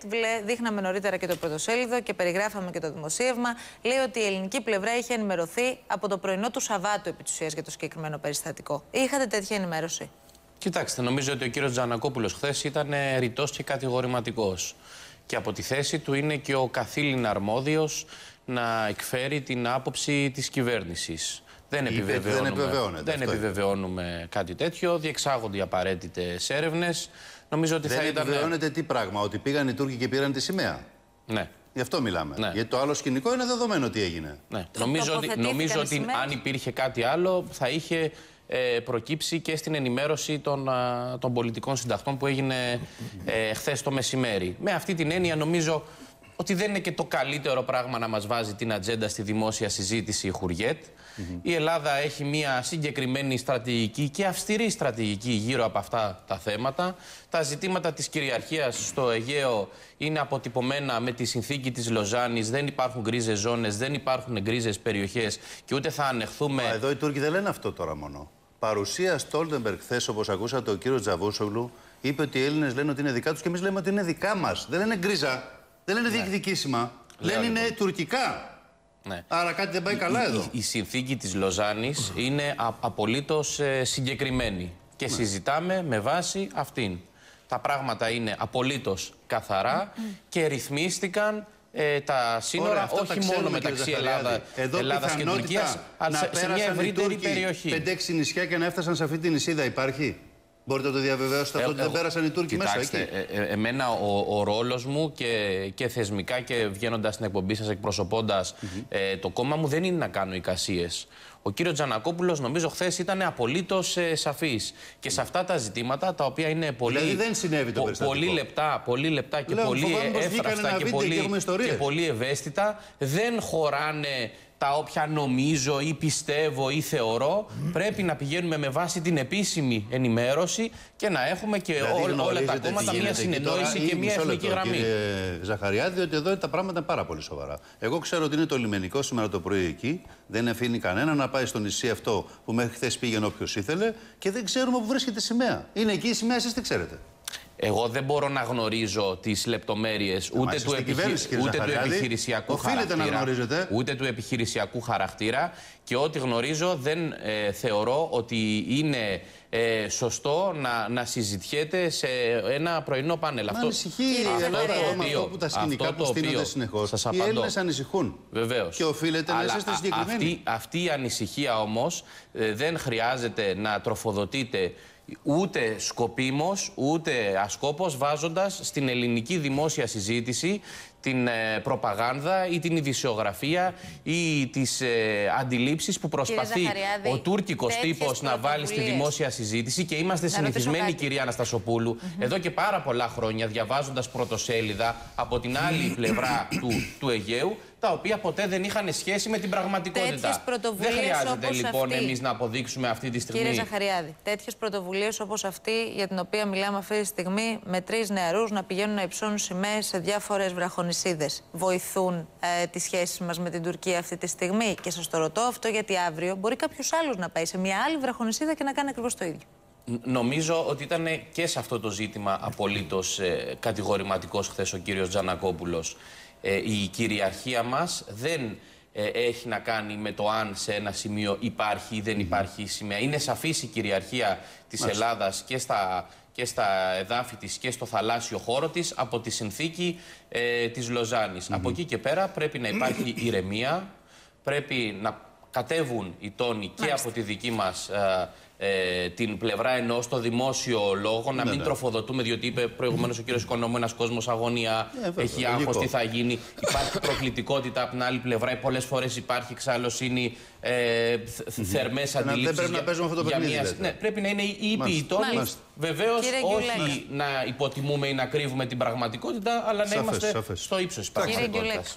δείχναμε νωρίτερα και το πρωτοσέλιδο και περιγράφαμε και το δημοσίευμα. Λέει ότι η ελληνική πλευρά είχε ενημερωθεί από το πρωινό του Σαββάτου επί της ουσίας για το συγκεκριμένο περιστατικό. Είχατε τέτοια ενημέρωση? Κοιτάξτε, νομίζω ότι ο κύριος Τζανακόπουλος χθες ήταν ρητός και κατηγορηματικός. Και από τη θέση του είναι και ο καθήλυνα αρμόδιος να εκφέρει την άποψη της κυβέρνησης. Δεν επιβεβαιώνουμε κάτι τέτοιο. Διεξάγονται οι απαραίτητες έρευνες. Νομίζω ότι δεν θα ήταν. επιβεβαιώνεται τι πράγμα, ότι πήγαν οι Τούρκοι και πήραν τη σημαία? Ναι. Γι' αυτό μιλάμε. Ναι. Γιατί το άλλο σκηνικό είναι δεδομένο τι έγινε. Ναι. Νομίζω ότι αν υπήρχε κάτι άλλο θα είχε προκύψει και στην ενημέρωση των πολιτικών συντακτών που έγινε χθες το μεσημέρι. Με αυτή την έννοια νομίζω ότι δεν είναι και το καλύτερο πράγμα να μας βάζει την ατζέντα στη δημόσια συζήτηση η Χουριέτ. Η Ελλάδα έχει μια συγκεκριμένη στρατηγική και αυστηρή στρατηγική γύρω από αυτά τα θέματα. Τα ζητήματα της κυριαρχίας στο Αιγαίο είναι αποτυπωμένα με τη συνθήκη της Λοζάνης. Δεν υπάρχουν γκρίζες ζώνες, δεν υπάρχουν γκρίζες περιοχές και ούτε θα ανεχθούμε. Μα εδώ οι Τούρκοι δεν λένε αυτό τώρα μόνο. Παρουσία Στόλτεμπεργκ χθες, όπως ακούσατε, ο κύριος Τζαβούσογλου είπε ότι οι Έλληνες λένε ότι είναι δικά τους και εμείς λέμε ότι είναι δικά μας. Δεν λένε γκρίζα, δεν λένε διεκδικήσιμα. Λένε είναι τουρκικά. Ναι. Άρα κάτι δεν πάει καλά εδώ. Η συνθήκη της Λοζάνης είναι απολύτως συγκεκριμένη και συζητάμε με βάση αυτήν. Τα πράγματα είναι απολύτως καθαρά και ρυθμίστηκαν τα σύνορα όχι μόνο μεταξύ Ελλάδας και Τουρκίας, αλλά σε μια ευρύτερη περιοχή. 5-6 νησιά και να έφτασαν σε αυτή την νησίδα υπάρχει? Μπορείτε να το διαβεβαιώσετε αυτό ότι δεν πέρασαν οι Τούρκοι μέσα εκεί? Εμένα ο ρόλος μου και θεσμικά και βγαίνοντας στην εκπομπή σας εκπροσωπώντας το κόμμα μου δεν είναι να κάνω εικασίες. Ο κύριος Τζανακόπουλος νομίζω χθες ήταν απολύτως σαφής και σε αυτά τα ζητήματα τα οποία είναι δηλαδή δεν συνέβη το πολύ λεπτά και πολύ εύθραυστα και πολύ ευαίσθητα, δεν χωράνε τα όποια νομίζω ή πιστεύω ή θεωρώ. Πρέπει να πηγαίνουμε με βάση την επίσημη ενημέρωση και να έχουμε και όλα τα κόμματα μια συνεννόηση και μια εθνική γραμμή. Κύριε Ζαχαριάδη, ότι εδώ τα πράγματα είναι πάρα πολύ σοβαρά. Εγώ ξέρω ότι είναι το λιμενικό σήμερα το πρωί εκεί. Δεν αφήνει κανένα να πάει στο νησί αυτό που μέχρι χθες πήγαινε όποιος ήθελε και δεν ξέρουμε που βρίσκεται η σημαία. Είναι εκεί η σημαία, εσείς τι ξέρετε? Εγώ δεν μπορώ να γνωρίζω τις λεπτομέρειες ούτε του επιχειρησιακού χαρακτήρα, ούτε του επιχειρησιακού χαρακτήρα και ό,τι γνωρίζω δεν θεωρώ ότι είναι σωστό να συζητιέται σε ένα πρωινό πάνελ. Ανησυχεί η Ελλάδα αυτό που τα σκηνικά που στείνονται συνεχώς. Οι Έλληνες ανησυχούν. Βεβαίως. Και οφείλεται να είστε συγκεκριμένοι. Αυτή η ανησυχία όμως δεν χρειάζεται να τροφοδοτείται ούτε σκοπίμως, ούτε ασκόπως, βάζοντας στην ελληνική δημόσια συζήτηση την προπαγάνδα ή την ειδησιογραφία ή τις αντιλήψεις που προσπαθεί ο τουρκικός τύπος να βάλει στη δημόσια συζήτηση και είμαστε συνηθισμένοι, κυρία Αναστασοπούλου, εδώ και πάρα πολλά χρόνια διαβάζοντας πρωτοσέλιδα από την άλλη πλευρά του Αιγαίου, τα οποία ποτέ δεν είχαν σχέση με την πραγματικότητα. Δεν χρειάζεται λοιπόν εμείς να αποδείξουμε αυτή τη στιγμή. Κύριε Ζαχαριάδη, τέτοιες πρωτοβουλίες όπως αυτή για την οποία μιλάμε αυτή τη στιγμή, με 3 νεαρούς να πηγαίνουν να υψώνουν σημαίες σε διάφορες βραχονησίδες, βοηθούν τις σχέσεις μας με την Τουρκία αυτή τη στιγμή? Και σας το ρωτώ αυτό γιατί αύριο μπορεί κάποιος άλλος να πάει σε μια άλλη βραχονησίδα και να κάνει ακριβώς το ίδιο. Νομίζω ότι ήταν και σε αυτό το ζήτημα απολύτως κατηγορηματικός χθες ο κύριος Τζανακόπουλος. Η κυριαρχία μας δεν έχει να κάνει με το αν σε ένα σημείο υπάρχει ή δεν υπάρχει σημαία. Είναι σαφής η κυριαρχία της Ελλάδας και στα εδάφη της και στο θαλάσσιο χώρο της από τη συνθήκη της Λοζάνης. Από εκεί και πέρα πρέπει να υπάρχει ηρεμία, πρέπει να κατέβουν οι τόνοι και από τη δική μας την πλευρά, ενώ στο δημόσιο λόγο να μην τροφοδοτούμε, διότι είπε προηγουμένως ο κύριος Οικονόμου, ένας κόσμος αγωνία, έχει άγχος, τι θα γίνει. Υπάρχει προκλητικότητα από την άλλη πλευρά, πολλές φορές υπάρχει εξάλλωσύνη, θερμές αντιλήψεις. Δεν πρέπει να παίζουμε αυτό το παιχνίδι. Ναι, πρέπει να είναι ήπιοι οι τόνοι. Βεβαίως, όχι να υποτιμούμε ή να κρύβουμε την πραγματικότητα, αλλά να είμαστε στο ύψος της πραγματικότητας.